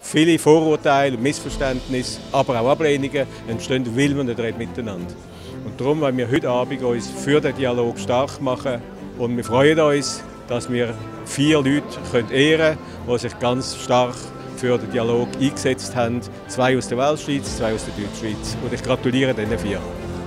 viele Vorurteile, Missverständnisse, aber auch Ablehnungen entstehen, weil wir nicht reden miteinander. Und darum wollen wir heute Abend uns für den Dialog stark machen und wir freuen uns, dass wir 4 Leute ehren können, die sich ganz stark für den Dialog eingesetzt haben. 2 aus der Weltschweiz, 2 aus der Deutschschweiz. Und ich gratuliere diesen 4.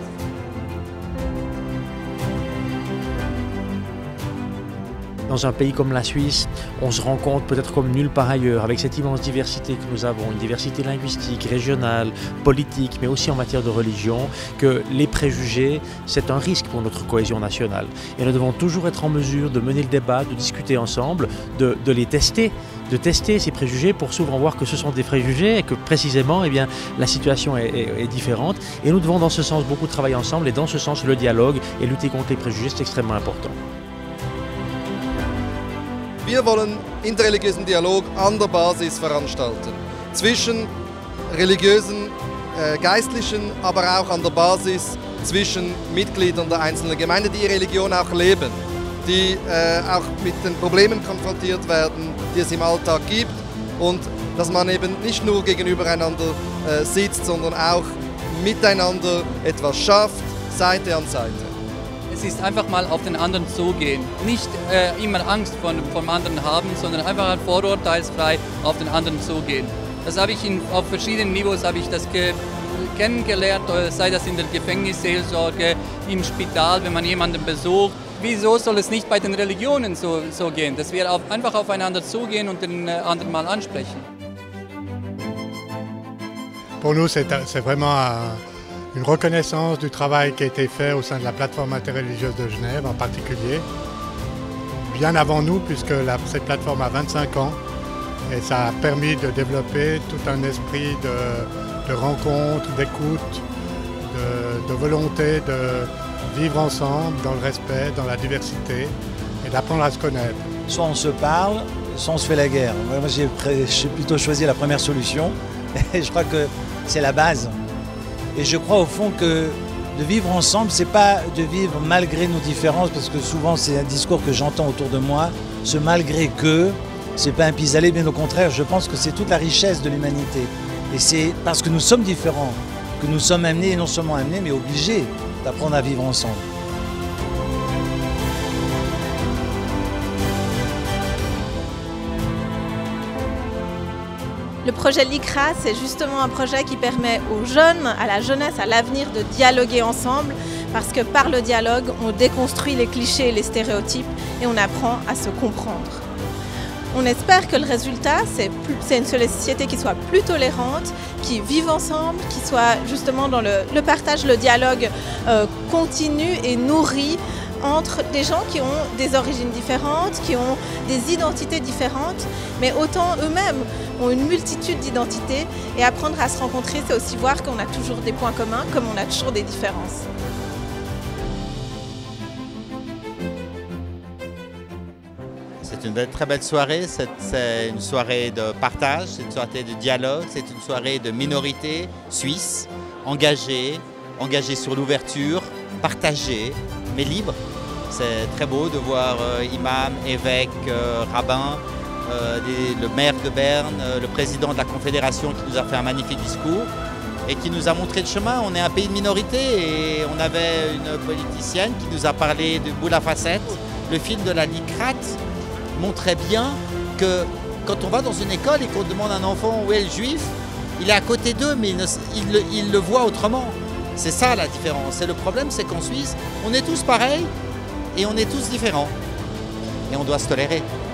Dans un pays comme la Suisse, on se rend compte peut-être comme nulle part ailleurs, avec cette immense diversité que nous avons, une diversité linguistique, régionale, politique, mais aussi en matière de religion, que les préjugés, c'est un risque pour notre cohésion nationale. Et nous devons toujours être en mesure de mener le débat, de discuter ensemble, de les tester, de tester ces préjugés pour souvent voir que ce sont des préjugés et que précisément, eh bien, la situation est différente. Et nous devons dans ce sens beaucoup travailler ensemble et dans ce sens le dialogue et lutter contre les préjugés, c'est extrêmement important. Wir wollen interreligiösen Dialog an der Basis veranstalten. Zwischen religiösen Geistlichen, aber auch an der Basis zwischen Mitgliedern der einzelnen Gemeinden, die ihre Religion auch leben, die auch mit den Problemen konfrontiert werden, die es im Alltag gibt und dass man eben nicht nur gegenübereinander sitzt, sondern auch miteinander etwas schafft, Seite an Seite. Es ist einfach mal auf den anderen zugehen, nicht immer Angst vom anderen haben, sondern einfach vorurteilsfrei auf den anderen zugehen. Das habe ich auf verschiedenen Niveaus habe ich das kennengelernt, sei das in der Gefängnisseelsorge, im Spital, wenn man jemanden besucht. Wieso soll es nicht bei den Religionen so gehen, dass wir einfach aufeinander zugehen und den anderen mal ansprechen? Pour nous, c'est vraiment une reconnaissance du travail qui a été fait au sein de la plateforme interreligieuse de Genève en particulier, bien avant nous puisque cette plateforme a 25 ans et ça a permis de développer tout un esprit de rencontre, d'écoute, de volonté de vivre ensemble dans le respect, dans la diversité et d'apprendre à se connaître. Soit on se parle, soit on se fait la guerre. Moi j'ai plutôt choisi la première solution et je crois que c'est la base. Et je crois au fond que de vivre ensemble, c'est pas de vivre malgré nos différences, parce que souvent c'est un discours que j'entends autour de moi, ce malgré que, c'est pas un pis-aller, bien au contraire, je pense que c'est toute la richesse de l'humanité. Et c'est parce que nous sommes différents, que nous sommes amenés, et non seulement amenés, mais obligés d'apprendre à vivre ensemble. Le projet LICRA, c'est justement un projet qui permet aux jeunes, à la jeunesse, à l'avenir de dialoguer ensemble parce que par le dialogue, on déconstruit les clichés et les stéréotypes et on apprend à se comprendre. On espère que le résultat, c'est une société qui soit plus tolérante, qui vive ensemble, qui soit justement dans le partage, le dialogue continu et nourri entre des gens qui ont des origines différentes, qui ont des identités différentes, mais autant eux-mêmes ont une multitude d'identités et apprendre à se rencontrer, c'est aussi voir qu'on a toujours des points communs comme on a toujours des différences. C'est une très belle soirée, c'est une soirée de partage, c'est une soirée de dialogue, c'est une soirée de minorité suisse, engagée sur l'ouverture, partagée, mais libre. C'est très beau de voir imam, évêque, rabbin, le maire de Berne, le président de la Confédération qui nous a fait un magnifique discours et qui nous a montré le chemin. On est un pays de minorité et on avait une politicienne qui nous a parlé de Boule à facettes. Le film de la LICRA montrait bien que quand on va dans une école et qu'on demande à un enfant où est le juif, il est à côté d'eux mais il le voit autrement. C'est ça la différence. Et le problème, c'est qu'en Suisse, on est tous pareils et on est tous différents. Et on doit se tolérer.